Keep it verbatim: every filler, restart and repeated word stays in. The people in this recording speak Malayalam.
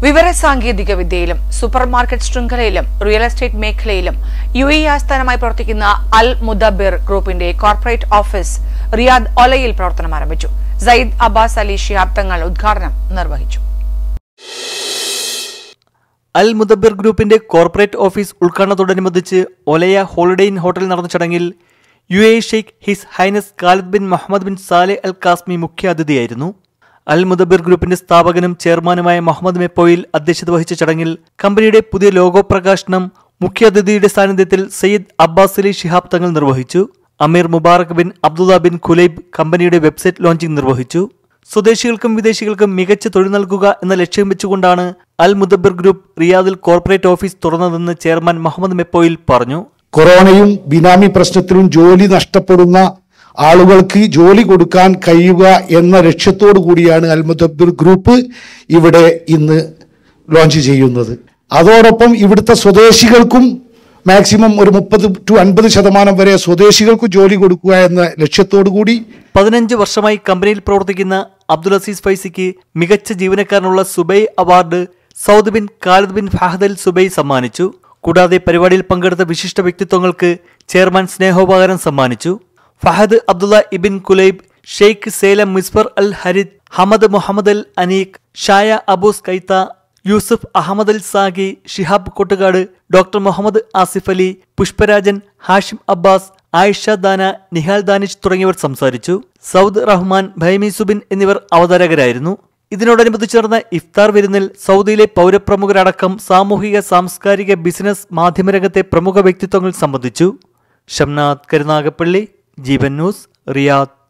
വിവരസാങ്കേതിക വിദ്യയിലും സൂപ്പർ മാർക്കറ്റ് ശൃംഖലയിലും റിയൽ എസ്റ്റേറ്റ് മേഖലയിലും യു എ ആസ്ഥാനമായി പ്രവർത്തിക്കുന്ന അൽ മുദബ്ബിർ ഗ്രൂപ്പിന്റെ കോർപ്പറേറ്റ് ഓഫീസ് റിയാദ് ഒലയിൽ പ്രവർത്തനം ആരംഭിച്ചു. സയ്യിദ് അബ്ബാസ് അലി ശിഹാബ് തങ്ങൾ ഉദ്ഘാടനം നിർവഹിച്ചു. അൽ മുദബ്ബിർ ഗ്രൂപ്പിന്റെ കോർപ്പറേറ്റ് ഓഫീസ് ഉദ്ഘാടനത്തോടനുബന്ധിച്ച് ഒലയ ഹോളിഡേ ഇൻ ഹോട്ടലിൽ നടന്ന ചടങ്ങിൽ UAE sheikh his highness Khalid bin Muhammad bin Saleh Al Qasimi മുഖ്യാതിഥിയായിരുന്നു. അൽ മുദബ്ബിർ ഗ്രൂപ്പിന്റെ സ്ഥാപകനും ചെയർമാനുമായ മുഹമ്മദ് മെപ്പോയിൽ അധ്യക്ഷത വഹിച്ച ചടങ്ങിൽ കമ്പനിയുടെ പുതിയ ലോഗോ പ്രകാശനം മുഖ്യാതിഥിയുടെ സാന്നിധ്യത്തിൽ സയ്യിദ് അബ്ബാസ് അലി ശിഹാബ് തങ്ങൾ നിർവഹിച്ചു. Ameer Mubarak bin Abdullah bin Khulaib കമ്പനിയുടെ വെബ്സൈറ്റ് ലോഞ്ചിംഗ് നിർവഹിച്ചു. സ്വദേശികൾക്കും വിദേശികൾക്കും മികച്ച തൊഴിൽ നൽകുക എന്ന ലക്ഷ്യം വെച്ചുകൊണ്ടാണ് അൽ മുദബ്ബിർ ഗ്രൂപ്പ് റിയാദിൽ കോർപ്പറേറ്റ് ഓഫീസ് തുറന്നതെന്ന് ചെയർമാൻ മുഹമ്മദ് മെപ്പോയിൽ പറഞ്ഞു. കൊറോണയും ബിനാമി പ്രശ്നത്തിലും ജോലി നഷ്ടപ്പെടുന്ന ആളുകൾക്ക് ജോലി കൊടുക്കാൻ കഴിയുക എന്ന ലക്ഷ്യത്തോടു കൂടിയാണ് അൽ മുദബ്ബിർ ഗ്രൂപ്പ് ഇവിടെ ഇന്ന് ലോഞ്ച് ചെയ്യുന്നത്. അതോടൊപ്പം ഇവിടുത്തെ സ്വദേശികൾക്കും മാക്സിമം ഒരു മുപ്പത് ടു അൻപത് ശതമാനം വരെ സ്വദേശികൾക്ക് ജോലി കൊടുക്കുക എന്ന ലക്ഷ്യത്തോടു കൂടി പതിനഞ്ച് വർഷമായി കമ്പനിയിൽ പ്രവർത്തിക്കുന്ന അബ്ദുൽ അസീസ് ഫൈസിക്ക് മികച്ച ജീവനക്കാരനുള്ള Subai award Saud bin Khalid bin Fahad Al Subai സമ്മാനിച്ചു. കൂടാതെ പരിപാടിയിൽ പങ്കെടുത്ത വിശിഷ്ട വ്യക്തിത്വങ്ങൾക്ക് ചെയർമാൻ സ്നേഹോപകാരം സമ്മാനിച്ചു. Fahad Abdullah ibn Kulaib, Sheikh Salem Misbar Al Harid, Hamad Muhammad Al Aneeq, Shaya Abus Kaitha, Yousuf Ahmed Al Saghi, Shihab Kottukad, doctor Muhammad Asif Ali, Pushparajan, Hashim Abbas, Ayisha Dana, Nihal Danish തുടങ്ങിയവർ സംസാരിച്ചു. സൗദ് റഹ്മാൻ, ഭൈമി സുബിൻ എന്നിവർ അവതാരകരായിരുന്നു. ഇതിനോടനുബന്ധിച്ച് നടന്ന ഇഫ്താർ വിരുന്നിൽ സൗദിയിലെ പൗരപ്രമുഖരടക്കം സാമൂഹിക, സാംസ്കാരിക, ബിസിനസ്, മാധ്യമരംഗത്തെ പ്രമുഖ വ്യക്തിത്വങ്ങൾ സംബന്ധിച്ചു. Shamnath Karunagappally, Jeevan news, Riyadh.